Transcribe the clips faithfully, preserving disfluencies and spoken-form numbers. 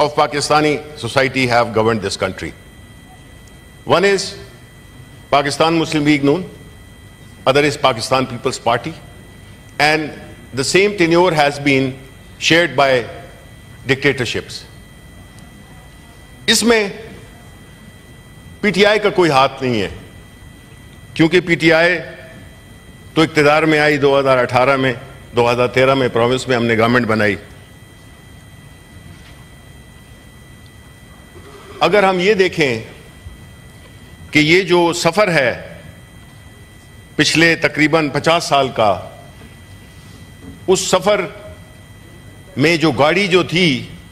of Pakistani society have governed this country. One is Pakistan Muslim League Noon, other is Pakistan People's Party, and the same tenure has been shared by dictatorships. इसमें पीटीआई का कोई हाथ नहीं है, क्योंकि PTI तो इक़्तिदार में आई दो हज़ार अठारह में, दो हज़ार तेरह में प्रोविंस में हमने गवर्नमेंट बनाई. अगर हम ये देखें कि ये जो सफ़र है पिछले तकरीबन पचास साल का, उस सफ़र में जो गाड़ी जो थी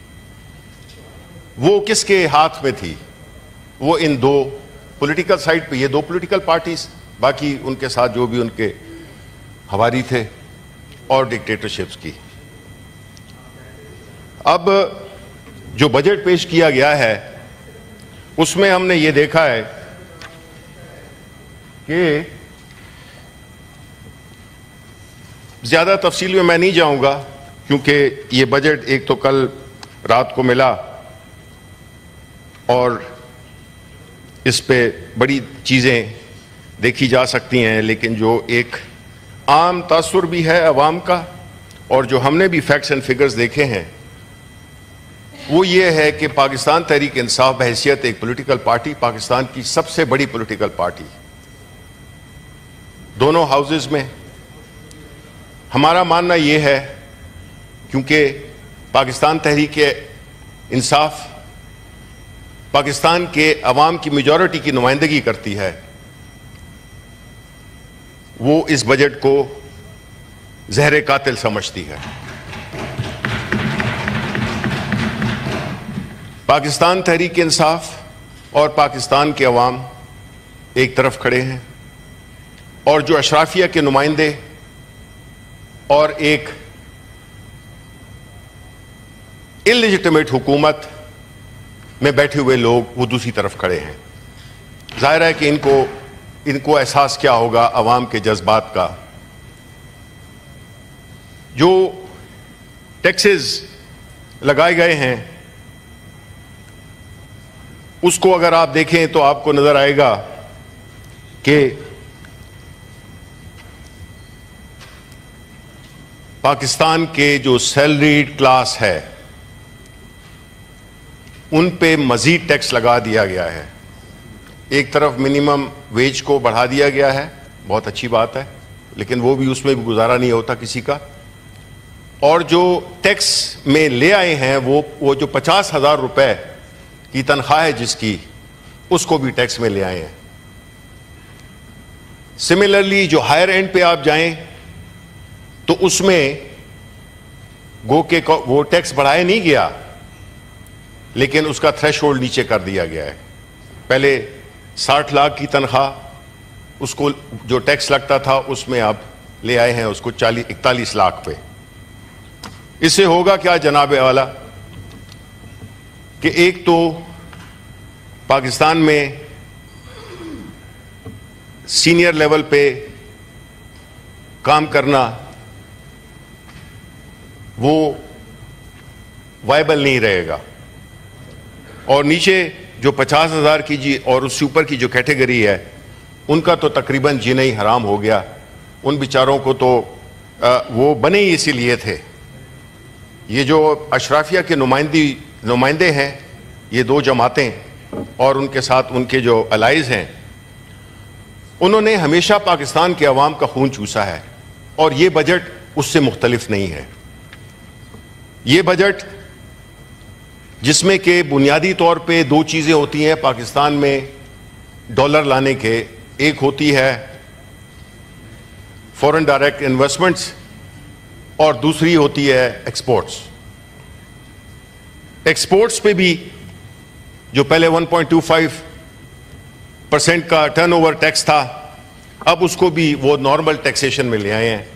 वो किसके हाथ में थी? वो इन दो पॉलिटिकल साइड पे, ये दो पॉलिटिकल पार्टीज, बाकी उनके साथ जो भी उनके हवारी थे, और डिक्टेटरशिप्स की. अब जो बजट पेश किया गया है उसमें हमने ये देखा है कि ज्यादा तफसील में मैं नहीं जाऊंगा, क्योंकि ये बजट एक तो कल रात को मिला और इस पे बड़ी चीजें देखी जा सकती हैं, लेकिन जो एक आम तासुर भी है अवाम का, और जो हमने भी फैक्ट्स एंड फिगर्स देखे हैं, वो ये है कि पाकिस्तान तहरीक इंसाफ बहैसियत एक पॉलिटिकल पार्टी, पाकिस्तान की सबसे बड़ी पॉलिटिकल पार्टी, दोनों हाउसेस में, हमारा मानना ये है, क्योंकि पाकिस्तान तहरीक इंसाफ पाकिस्तान के अवाम की मेजॉरिटी की नुमाइंदगी करती है, वो इस बजट को जहर कातिल समझती है. पाकिस्तान तहरीक इंसाफ और पाकिस्तान के अवाम एक तरफ खड़े हैं, और जो अशराफिया के नुमाइंदे और एक इलेजिटिमेट हुकूमत में बैठे हुए लोग वो दूसरी तरफ खड़े हैं. जाहिर है कि इनको इनको एहसास क्या होगा अवाम के जज्बात का. जो टैक्सेस लगाए गए हैं उसको अगर आप देखें तो आपको नजर आएगा कि पाकिस्तान के जो सैलरीड क्लास है उन पे मजीद टैक्स लगा दिया गया है. एक तरफ मिनिमम वेज को बढ़ा दिया गया है, बहुत अच्छी बात है, लेकिन वो भी, उसमें भी गुजारा नहीं होता किसी का. और जो टैक्स में ले आए हैं वो वो जो पचास हजार रुपए की तनख्वाह है जिसकी, उसको भी टैक्स में ले आए हैं. सिमिलरली जो हायर एंड पे आप जाएं तो उसमें गो के वो टैक्स बढ़ाया नहीं गया, लेकिन उसका थ्रेशोल्ड नीचे कर दिया गया है. पहले साठ लाख की तनख्वाह, उसको जो टैक्स लगता था उसमें आप ले आए हैं उसको चालीस इकतालीस लाख पे. इससे होगा क्या जनाब वाला कि एक तो पाकिस्तान में सीनियर लेवल पे काम करना वो वायबल नहीं रहेगा, और नीचे जो पचास हजार की जी और उससे ऊपर की जो कैटेगरी है उनका तो तकरीबन जीना ही हराम हो गया. उन बेचारों को तो आ, वो बने ही इसीलिए थे. ये जो अशराफिया के नुमाइंदी नुमाइंदे हैं, ये दो जमातें और उनके साथ उनके जो अलाइज हैं, उन्होंने हमेशा पाकिस्तान के अवाम का खून चूसा है, और ये बजट उससे मुख्तलिफ नहीं है. ये बजट जिसमें कि बुनियादी तौर पे दो चीज़ें होती हैं पाकिस्तान में डॉलर लाने के, एक होती है फॉरेन डायरेक्ट इन्वेस्टमेंट्स और दूसरी होती है एक्सपोर्ट्स. एक्सपोर्ट्स पे भी जो पहले one point two five percent का टर्नओवर टैक्स था, अब उसको भी वो नॉर्मल टैक्सेशन में ले आए हैं.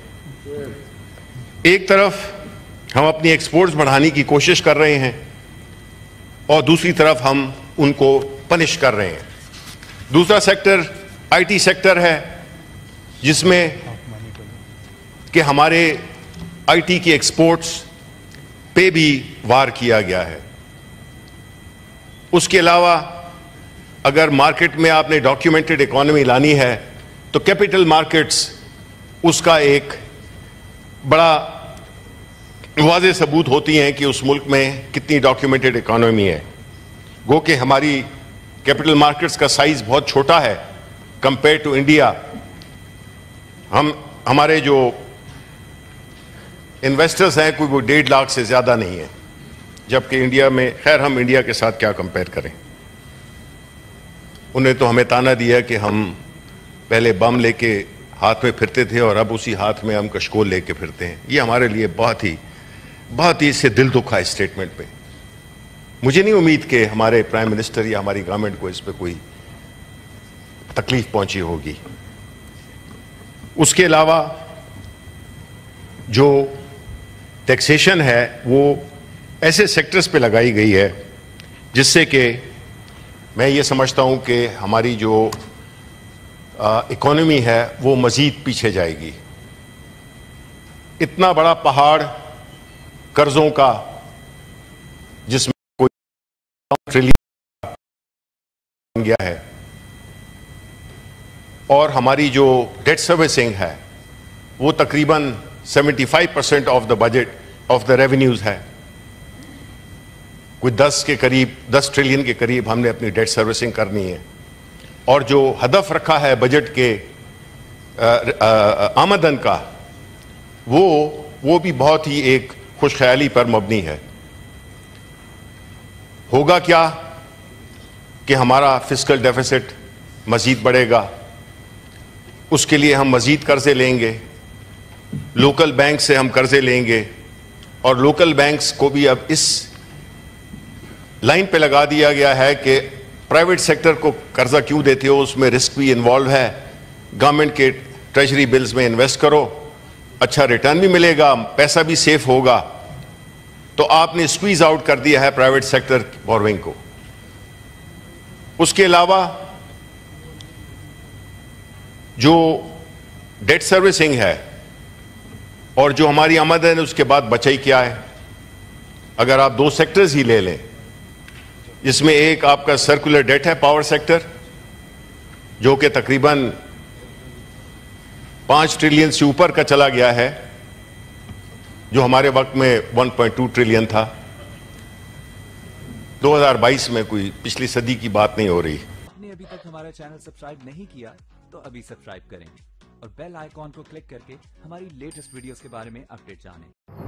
एक तरफ हम अपनी एक्सपोर्ट्स बढ़ाने की कोशिश कर रहे हैं और दूसरी तरफ हम उनको पनिश कर रहे हैं. दूसरा सेक्टर आईटी सेक्टर है, जिसमें कि हमारे आईटी की एक्सपोर्ट्स पे भी वार किया गया है. اس کے علاوہ اگر مارکیٹ میں آپ نے ڈاکیومنٹڈ اکانومی لانی ہے تو کیپٹل مارکیٹس اس کا ایک بڑا واضح ثبوت ہوتی ہیں کہ اس ملک میں کتنی ڈاکیومنٹڈ اکانومی ہے. گو کہ ہماری کیپٹل مارکیٹس کا سائز بہت چھوٹا ہے کمپیئر ٹو انڈیا. ہم ہمارے جو انویسٹرز ہیں کوئی وہ ڈیڑھ لاکھ سے زیادہ نہیں ہیں، جبکہ انڈیا میں، خیر ہم انڈیا کے ساتھ کیا کمپیئر کریں. انہیں تو ہمیں تانا دیا کہ ہم پہلے بم لے کے ہاتھ میں پھرتے تھے اور اب اسی ہاتھ میں ہم کشکول لے کے پھرتے ہیں. یہ ہمارے لیے بہت ہی بہت ہی اس سے دل دکھا اسٹیٹمنٹ پہ. مجھے نہیں امید کہ ہمارے پرائم منسٹر یا ہماری گورنمنٹ کو اس پہ کوئی تکلیف پہنچی ہوگی. اس کے علاوہ جو ٹیکسیشن ہے وہ ایسے سیکٹرز پہ لگائی گئی ہے جس سے کہ میں یہ سمجھتا ہوں کہ ہماری جو اکانومی ہے وہ مزید پیچھے جائے گی. اتنا بڑا پہاڑ قرضوں کا جس میں کوئی ٹریلین بن گیا ہے، اور ہماری جو ڈیٹ سروسنگ ہے وہ تقریباً seventy five percent of the budget of the revenues ہے. کوئی دس کے قریب دس ٹریلین کے قریب ہم نے اپنی ڈیٹ سروسنگ کرنی ہے. اور جو ہدف رکھا ہے بجٹ کے آمدن کا وہ وہ بھی بہت ہی ایک خوش خیالی پر مبنی ہے. ہوگا کیا کہ ہمارا فسکل ڈیفیسٹ مزید بڑھے گا. اس کے لیے ہم مزید قرضے لیں گے، لوکل بینک سے ہم قرضے لیں گے، اور لوکل بینکس کو بھی اب اس لائن پہ لگا دیا گیا ہے کہ پرائیویٹ سیکٹر کو قرضہ کیوں دیتے ہو، اس میں رسک بھی انوالو ہے. گورنمنٹ کے ٹریجری بلز میں انویسٹ کرو، اچھا ریٹرن بھی ملے گا، پیسہ بھی سیف ہوگا. تو آپ نے اسکویز آؤٹ کر دیا ہے پرائیویٹ سیکٹر بوروئنگ کو. اس کے علاوہ جو ڈیٹ سروسنگ ہے اور جو ہماری آمدن ہے اس کے بعد بچائی کیا ہے. اگر آپ دو سیکٹرز ہی لے لیں، جس میں ایک آپ کا سرکولر ڈیٹ ہے پاور سیکٹر، جو کہ تقریباً پانچ ٹریلین سے اوپر کا چلا گیا ہے، جو ہمارے وقت میں ون پوائنٹ ٹو ٹریلین تھا. دو ہزار بائیس میں کوئی پچھلی صدی کی بات نہیں ہو رہی. آپ نے ابھی تک ہمارا چینل سبسکرائب نہیں کیا تو ابھی سبسکرائب کریں اور بیل آئیکن کو کلک کر کے ہماری لیٹسٹ ویڈیوز کے بارے میں اپڈیٹ جانیں.